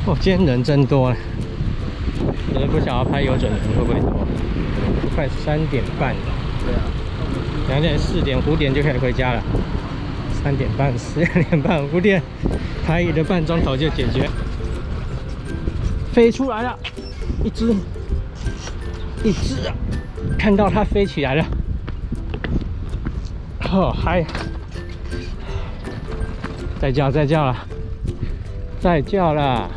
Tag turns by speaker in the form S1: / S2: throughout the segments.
S1: 哦，今天人真多啊！可是不晓得拍有准人会不会多？快3点半了。对啊。2点、4点、5点就可以回家了。3点半、4点半、5点，拍1个半钟头就解决。飞出来了，一只啊！看到它飞起来了。哦，嗨！再叫了，再叫了。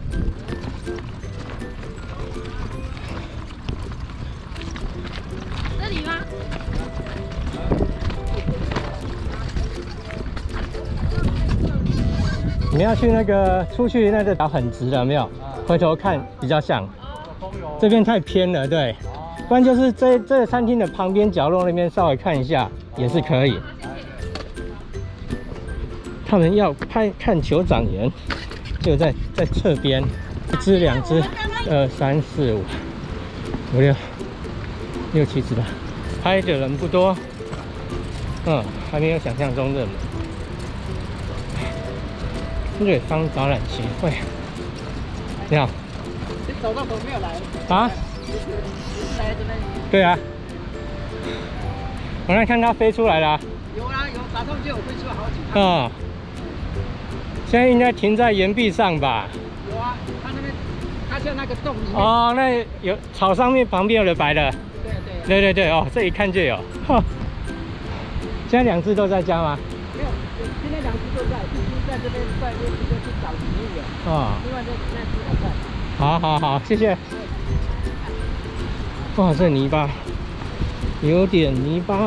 S2: 这里吗？
S1: 你要去那个出去那个岛很直的，有没有？回头看比较像。这边太偏了，对。不然就是这个餐厅的旁边角落那边稍微看一下也是可以。他们要看酋长岩，就在侧边，1只、2只，2、3、4、5、5、6、7只吧。拍的人不多，还没有想象中热门。瑞芳导览协会，你好。
S3: 你走到头没有来？
S1: 啊？
S3: 来这边。
S1: 对啊。我那看它飞出来了。
S3: 有啊，有，早上就有飞出来好几趟。
S1: 现在应该停在岩壁上吧？
S3: 有啊，它那边，它像那个洞里面。
S1: 哦，那有草上面旁边有的白的。对，哦，这一看就有。现在2只都在家吗？
S3: 没有，今天2只都在，一只在这边，在那边去找植物了。另外那只还在。
S1: 好，谢谢。哇，这泥巴有点泥巴，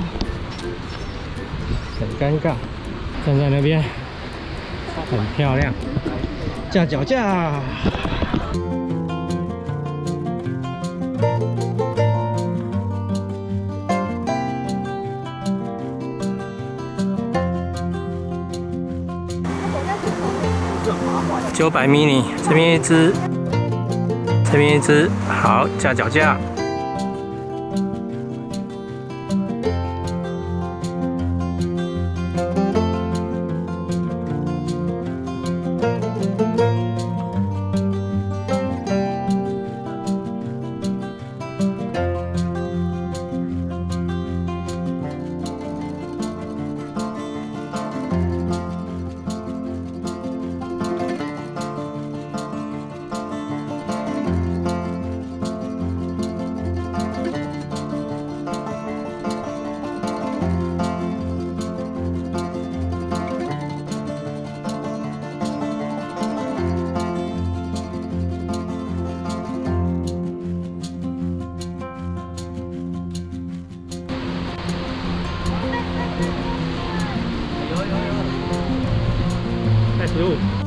S1: 很尴尬。站在那边，很漂亮，架脚架。900 mini， 这边1只，这边1只，好，架脚架。15。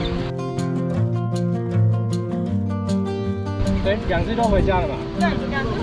S1: 对，2只都回家了嘛？
S2: 对，2只